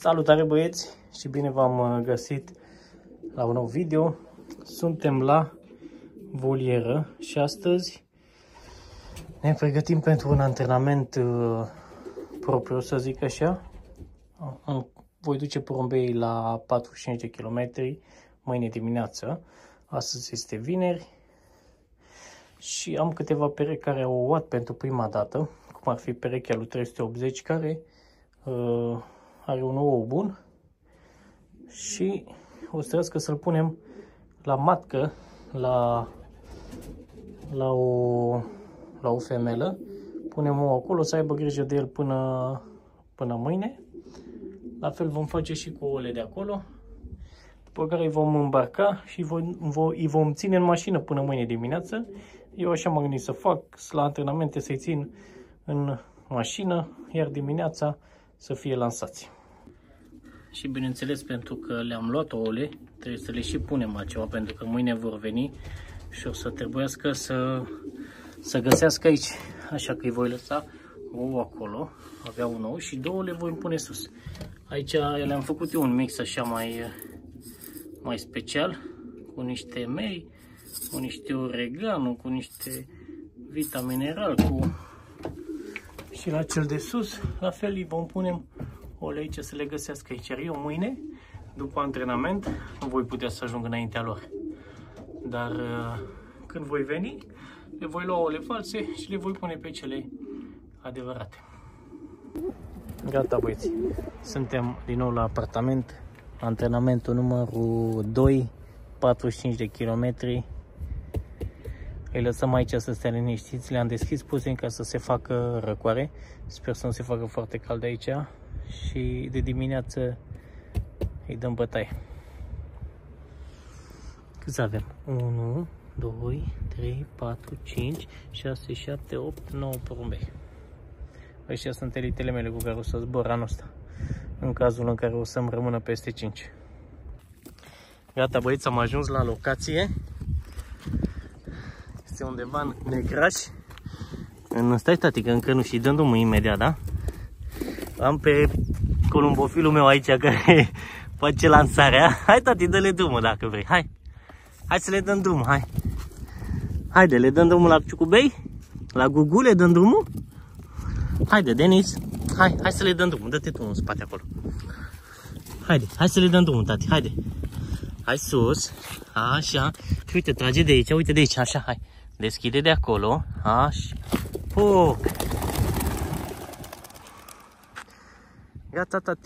Salutare băieți și bine v-am găsit la un nou video. Suntem la volieră și astăzi ne pregătim pentru un antrenament propriu, să zic așa. Voi duce porumbeii la 45 de km mâine dimineață. Astăzi este vineri și am câteva perechi care au luat pentru prima dată, cum ar fi perechea lui 380 care are un ou bun și o să trebuie să-l punem la matcă, la o femelă. Punem ou acolo, să aibă grijă de el până mâine. La fel vom face și cu ouăle de acolo, după care îi vom îmbarca și îi vom ține în mașină până mâine dimineață. Eu așa m-am gândit să fac, la antrenamente să-i țin în mașină, iar dimineața să fie lansați. Și bineînțeles, pentru că le-am luat ouăle, trebuie să le și punem altceva, pentru că mâine vor veni și o să trebuiască să găsească aici. Așa că îi voi lăsa ou acolo, avea un ou și două le voi pune sus. Aici le-am făcut eu un mix așa mai special, cu niște mei, cu niște oregano, cu niște vita mineral, și la cel de sus, la fel îi vom pune ouăle aici să le găsească aici. Iar eu mâine, după antrenament, nu voi putea să ajung înaintea lor. Dar când voi veni, le voi lua ouăle false și le voi pune pe cele adevărate. Gata băieți, suntem din nou la apartament, antrenamentul numărul 2, 45 de kilometri. Îi lăsăm aici să stea liniștiți, le-am deschis puțin ca să se facă răcoare, sper să nu se facă foarte cald aici și de dimineață îi dăm bătaie. Câți avem? 1, 2, 3, 4, 5, 6, 7, 8, 9 porumbei. Ăștia sunt elitele mele cu care o să zbor anul ăsta, în cazul în care o să-mi rămână peste 5. Gata băieți, am ajuns la locație. Este undeva în Negraș. Stai tati, că încă nu știi, dăm drumul imediat, da? Am pe columbofilul meu aici care face lansarea. Hai tati, dă-le drumul dacă vrei, hai. Hai să le dăm drumul, hai. Haide, le dăm drumul la Ciucubei? La Gugu le dăm drumul? Haide, Denis, hai să le dăm drumul, dă-te tu în spate acolo. Haide, hai să le dăm drumul, tati, haide. Hai sus, așa, și uite, trage de aici, uite de aici, așa, hai. Deschide de acolo, așa, foc. Gata, tati.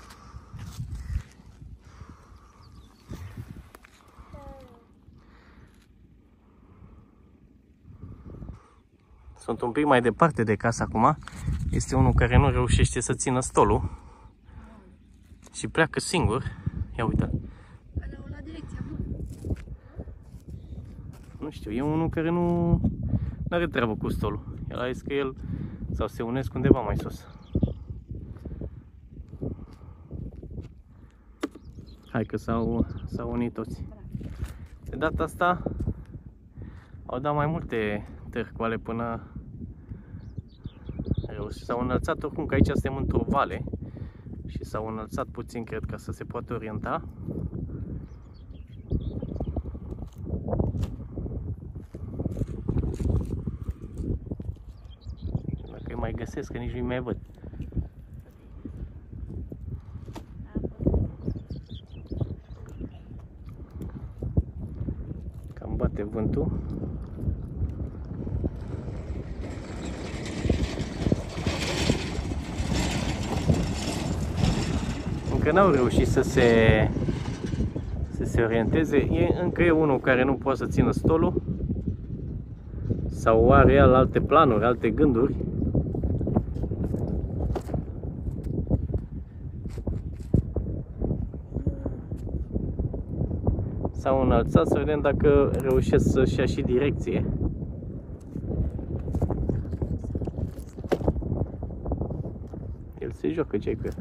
Sunt un pic mai departe de casă acum. Este unul care nu reușește să țină stolul și pleacă singur. Ia uite. La direcția. Nu știu, e unul care nu are treabă cu stolul. El a zis că el sau se unesc undeva mai sus. Hai că s-au unit toți. De data asta au dat mai multe târcoale până s-au înălțat, oricum că aici suntem într-o vale și s-au înălțat puțin, cred, ca să se poată orienta. Dacă îi mai găsesc, că nici nu-i mai văd. Cam bate vântul. Încă n-au reușit să se orienteze. Încă e unul care nu poate să țină stolul sau are el alte planuri, alte gânduri. S-au înălțat, să vedem dacă reușesc să-și ia și direcție. El se joacă, ce-ai cu el?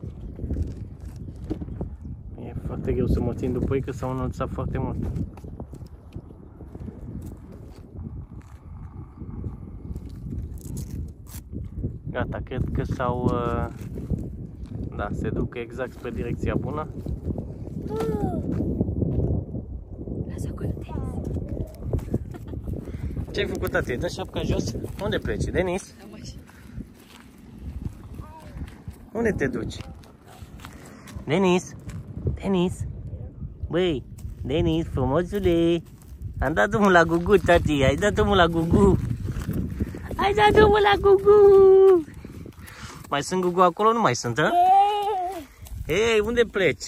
foarte greu să mă țin după ei, că s-au înălțat foarte mult. Gata, cred că s-au... Da, se duc exact spre direcția bună. Lasă acolo, Denis. Ce ai făcut, tati? Dă șapca jos? Unde pleci? Denis? Unde te duci? Denis? Denis? Băi, Denis, frumosule! Am dat drumul la Gugu, tati! Ai dat drumul la Gugu! Ai dat drumul la Gugu! Mai sunt Gugu acolo? Nu mai sunt, hă? Hei, unde pleci?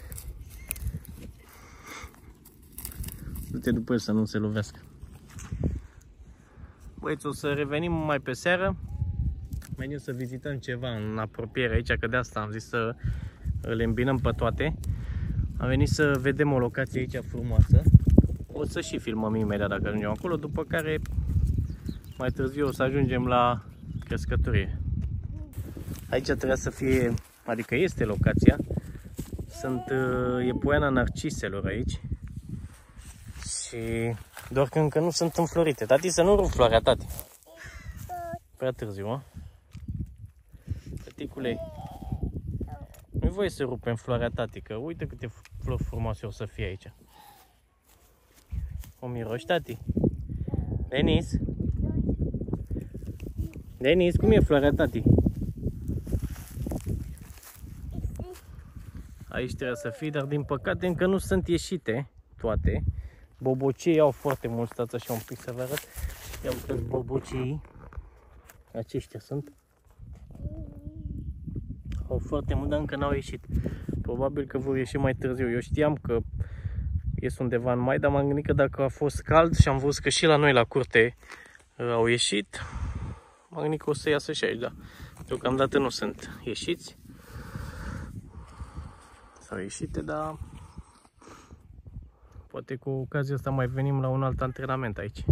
Du-te după el să nu se lovească. Băieți, o să revenim mai pe seară. Venim să vizităm ceva în apropiere aici, că de asta am zis să le îmbinăm pe toate. Am venit să vedem o locație aici frumoasă. O să și filmăm imediat dacă ajungem acolo, după care mai târziu o să ajungem la crescătorie. Aici trebuia să fie, adică este locația. E poiana narciselor aici. Și doar că încă nu sunt înflorite. Tati, să nu rup floarea, tati. Prea târziu, a? Tăticule, nu-i voie să rupem floarea, tati, că uite câte flori frumoase o să fie aici. O miroși, tati? Denis? Denis, cum e floarea, tati? Aici trebuie să fie, dar din păcate încă nu sunt ieșite toate. Bobocei au foarte mult, stați așa un pic să vă arăt. Ia uitați bobocei. Aceștia sunt. Au foarte mult, dar încă n-au ieșit. Probabil că vor ieși mai târziu. Eu știam că ies undeva în mai, dar m-am gândit că dacă a fost cald și am văzut că și la noi la curte au ieșit, m-am gândit că o să iasă și aici, da. Deocamdată nu sunt ieșiți. Sau ieșite, dar poate cu ocazia asta mai venim la un alt antrenament aici.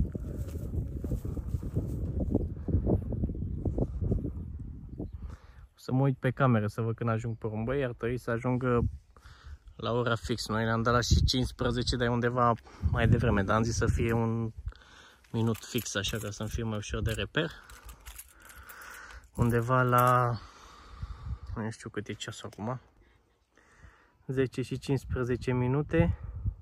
O să mă uit pe cameră să văd când ajung pe Rumbăi, ar trebui să ajungă la ora fix. Noi ne-am dat la și 15, dar e undeva mai devreme, dar am zis să fie un minut fix, așa ca să-mi fie mai ușor de reper. Undeva la, nu știu cât e ceasul acum, 10 și 15 minute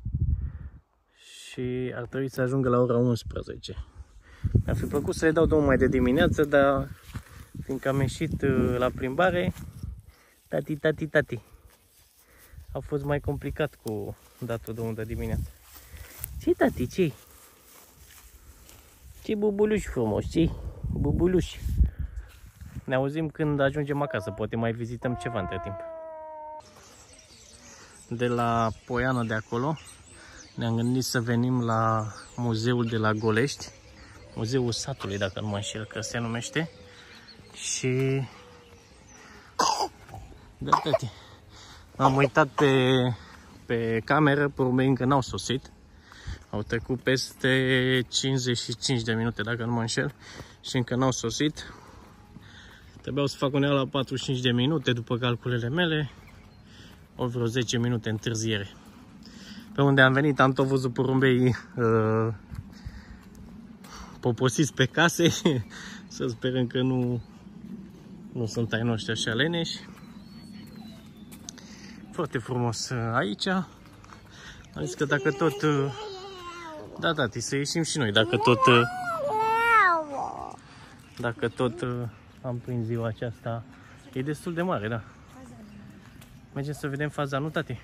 și ar trebui să ajungă la ora 11. Mi-ar fi plăcut să le dau drumul mai de dimineață, dar fiindcă am ieșit la plimbare, tati, a fost mai complicat cu datul drumul de dimineață. Ce tati, ce? Ce bubuluși frumos, ce? Bubuluși. Ne auzim când ajungem acasă, poate mai vizităm ceva între timp. De la poiană de acolo ne-am gândit să venim la muzeul de la Golești, muzeul satului, dacă nu mă înșel că se numește. Și da, tati, am uitat pe cameră, pe urmei încă n-au sosit. Au trecut peste 55 de minute, dacă nu mă înșel, și încă n-au sosit. Trebuiau să fac uneală la 45 de minute, după calculele mele. O vreo 10 minute întârziere. Pe unde am venit am tot văzut porumbei poposiți pe case. Să sperăm că nu sunt ai noștri așa leneși. Foarte frumos aici. Am zis că dacă tot... Da, tati, să ieșim și noi. Dacă tot am prins ziua aceasta. E destul de mare, da. Mergem să vedem faza, nu, tati?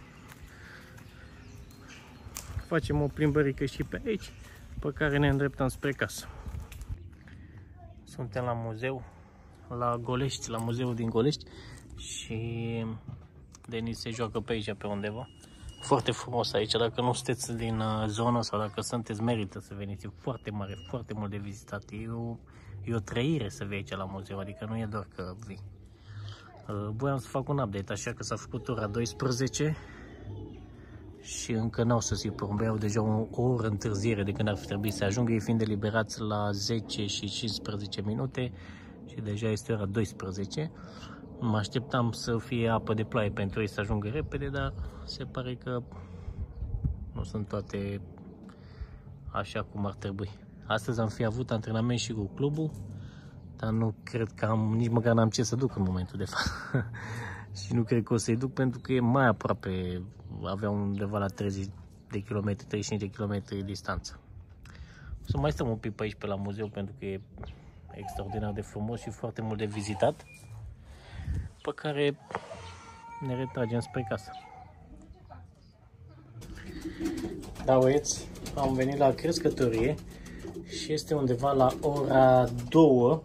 Facem o plimbărică și pe aici, pe care ne îndreptăm spre casă. Suntem la muzeu, la Golești, la muzeul din Golești și Denis se joacă pe aici, pe undeva. Foarte frumos aici, dacă nu sunteți din zonă sau dacă sunteți, merită să veniți. E foarte mare, foarte mult de vizitat. E o trăire să vii aici la muzeu, adică nu e doar că vii. Voiam să fac un update, așa că s-a făcut ora 12 și încă n-au sosit porumbei, au deja o oră întârziere de când ar fi trebuit să ajungă, ei fiind deliberați la 10 și 15 minute și deja este ora 12. Mă așteptam să fie apă de ploaie pentru ei să ajungă repede, dar se pare că nu sunt toate așa cum ar trebui. Astăzi am fi avut antrenament și cu clubul, dar nu cred că nici măcar n-am ce să duc în momentul de față. Și nu cred că o să-i duc pentru că e mai aproape, avea undeva la 30 de km, 35 de km distanță. O să mai stăm un pic pe aici, pe la muzeu, pentru că e extraordinar de frumos și foarte mult de vizitat, pe care ne retragem spre casă. Da, băieți, am venit la crescătorie și este undeva la ora 2.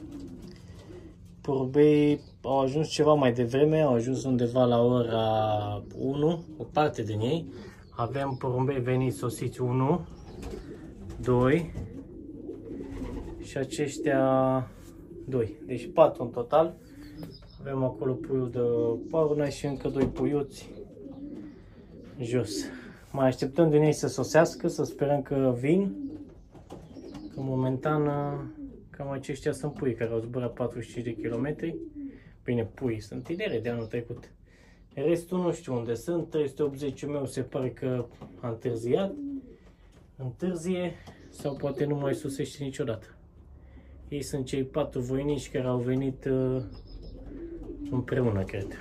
Porumbei au ajuns ceva mai devreme, au ajuns undeva la ora 1, o parte din ei. Avem porumbei veniți sosiți 1, 2 și aceștia 2. Deci 4 în total. Avem acolo puiul de paurnă și încă 2 puiuți jos. Mai așteptăm din ei să sosească, să sperăm că vin. Că momentan cam aceștia sunt pui care au zburat 45 de km. Bine, pui sunt tinere de anul trecut. Restul nu știu unde sunt. 380 meu se pare că a întârziat. Întârzie sau poate nu mai sosește niciodată. Ei sunt cei 4 voinici care au venit împreună, cred.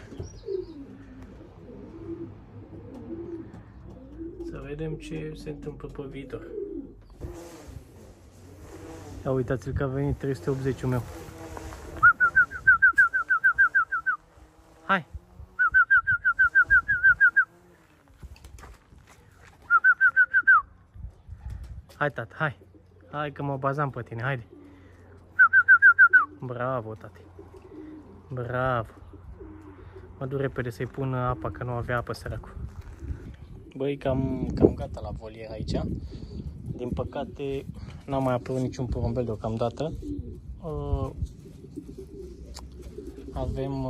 Să vedem ce se întâmplă pe viitor. Ia uitați-l că a venit 380 meu. Hai! Hai, tată, hai! Hai că mă bazam pe tine, haide! Bravo, tati! Bravo! Mă duc repede să-i pun apa, că nu avea apă, săracul. Băi, cam gata la volier aici. Din păcate, n-a mai apărut niciun porumbel deocamdată. Avem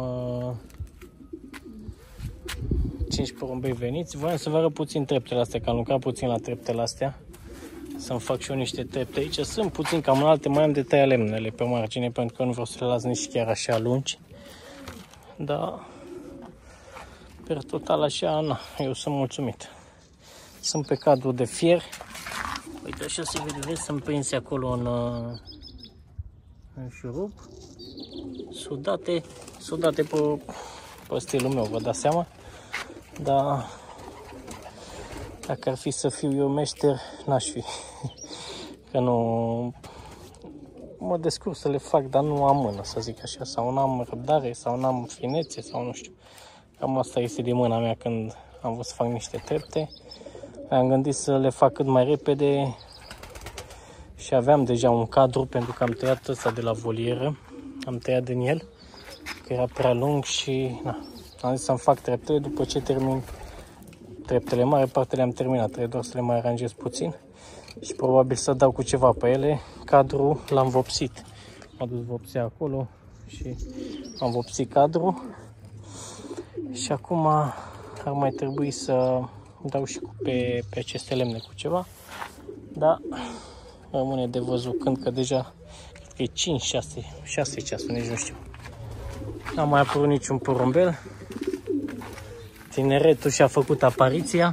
5 porumbei veniți. Voiam să vă arăt puțin treptele astea, că am lucrat puțin la treptele astea. Să-mi fac și eu niște trepte aici. Sunt puțin cam înalte, mai am de tăiat lemnele pe margine, pentru că nu vreau să le las nici chiar așa lungi. Dar, per total așa, na, eu sunt mulțumit. Sunt pe cadru de fier. Uite, așa se vede, sunt prinse acolo în șurub. Sudate pe stilul meu, vă dați seama. Dar dacă ar fi să fiu eu meșter, n-aș fi. Că nu mă descurc să le fac, dar nu am mână, să zic așa. Sau n-am răbdare, sau n-am finețe, sau nu știu. Cam asta este din mâna mea când am vrut să fac niște trepte. Am gândit să le fac cât mai repede și aveam deja un cadru pentru că am tăiat ăsta de la volieră. Am tăiat din el, că era prea lung și na, am zis să-mi fac treptele după ce termin treptele. Mare parte le-am terminat, trebuie doar să le mai aranjez puțin și probabil să dau cu ceva pe ele. Cadrul l-am vopsit. M-a dus vopsea acolo și am vopsit cadrul. Și acum ar mai trebui să dau și pe aceste lemne cu ceva. Dar rămâne de văzut când, că deja cred că e 6 ceasuri, nici nu știu. N-a mai apărut niciun porumbel. Tineretul și-a făcut apariția.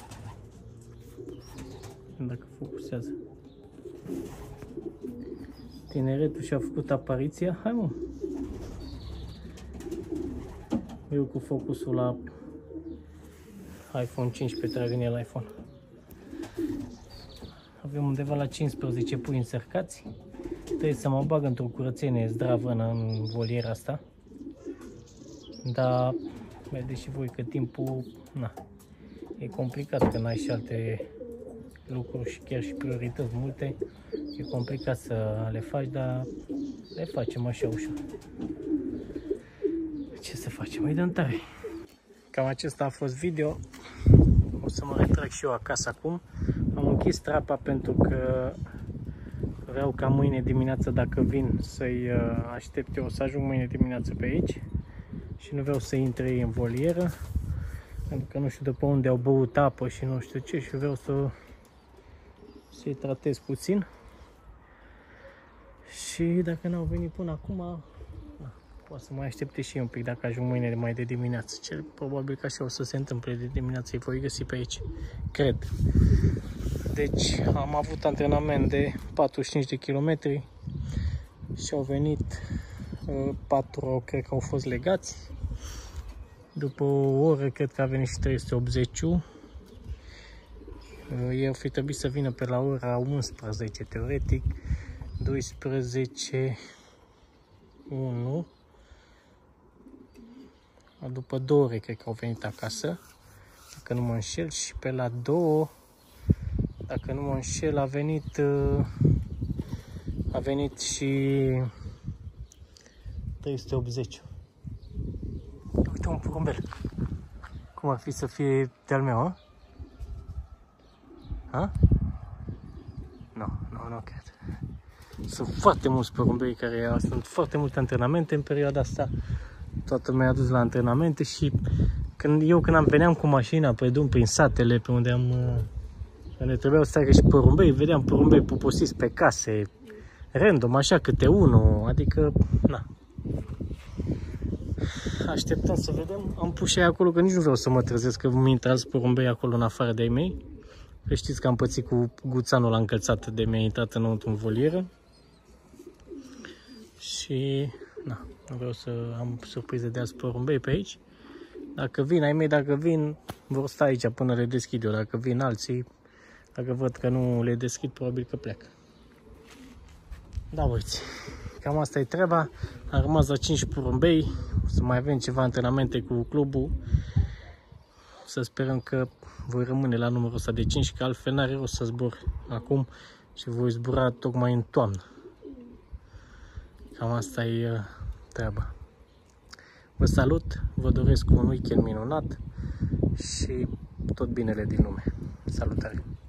Dacă focusează. Tineretul și-a făcut apariția. Hai, mă! Eu cu focusul la iPhone 15, trag în el iPhone. Avem undeva la 15 pui încercați. Trebuie să mă bag într-o curățenie zdravă în voliera asta. Dar vedeți și voi că timpul, na, e complicat, că n-ai și alte lucruri și chiar și priorități multe. E complicat să le faci, dar le facem așa ușor. Ce să facem? Îi dăm tare. Cam acesta a fost video. O să mă retrag și eu acasă acum. Am închis trapa pentru că vreau ca mâine dimineață, dacă vin, să-i aștept eu, să ajung mâine dimineață pe aici. Și nu vreau să intre ei în volieră, pentru că nu știu de pe unde au băut apă și nu știu ce, și vreau să-i tratez puțin. Și dacă n-au venit până acum, poate să mai aștepte și un pic dacă ajung mâine mai de dimineață. Cel probabil că așa o să se întâmple de dimineață, îi voi găsi pe aici, cred. Deci am avut antrenament de 45 de kilometri. și au venit 4, cred că au fost legați. După o oră, cred că a venit și 380. Ei ar fi trebuit să vină pe la ora 11, teoretic, 12, 1. După 2 ore, cred că au venit acasă, dacă nu mă înșel, și pe la 2, dacă nu mă înșel, a venit și 380. Uite un porumbel. Cum ar fi să fie de-al meu, a? Ha? Nu cred. Sunt foarte mulți porumbei care sunt foarte multe antrenamente în perioada asta. Toată lumea a dus la antrenamente și când veneam cu mașina pe drum prin satele pe unde unde trebuiau să treacă și porumbei, vedeam porumbei poposiți pe case, random, așa, câte unul, adică, na. Așteptăm să vedem. Am pus și acolo, că nici nu vreau să mă trezesc că mi intră alți porumbei acolo în afară de-ai mei. Că știți că am pățit cu guțanul la încălțat de mi-a intrat înăuntru în volieră. Și, na, nu vreau să am surprize de alți porumbei pe aici. Dacă vin ai mei, dacă vin, vor sta aici până le deschid eu. Dacă vin alții, dacă văd că nu le deschid, probabil că pleacă. Da, băieți, cam asta e treaba. Am rămas la 5 porumbei. O să mai avem ceva antrenamente cu clubul. Să sperăm că voi rămâne la numărul ăsta de 5, că altfel n-are rost să zbor acum și voi zbura tocmai în toamnă. Cam asta e treaba. Vă salut, vă doresc un weekend minunat și tot binele din lume. Salutare!